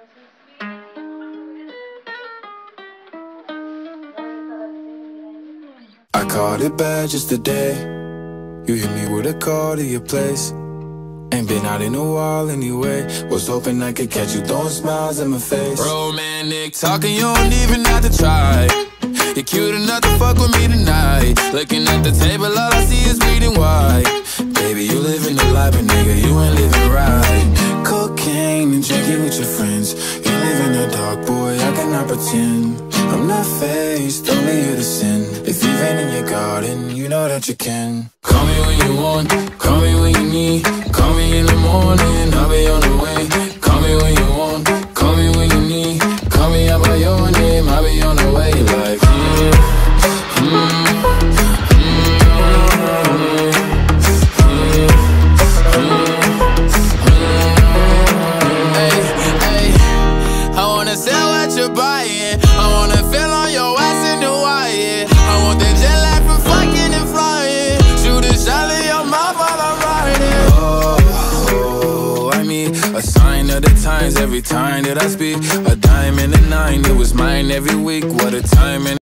I caught it bad just today. You hit me with a call to your place. Ain't been out in a while anyway. Was hoping I could catch you throwing smiles in my face. Romantic talking, you don't even have to try. You're cute enough to fuck with me tonight. Looking at the table, all I see is bleeding white. Baby, you living the life, but nigga, you ain't living right. Cocaine and drinking with your friends. You live in the dark, boy, I cannot pretend. I'm not faced, only you to sin. If you've been in your garden, you know that you can. Call me when you want, call me when you need. Call me in the morning, I'll be on the way. Call me when you want, call me when you need. Call me out by your name, I'll be on the way. Like, I wanna sell what you're buying. I wanna feel on your ass in Hawaii. I want that jet lag from fucking and flying. Shoot a shot in your mouth while I'm riding. Oh, I mean, a sign of the times every time that I speak. A dime and a nine, it was mine every week. What a time and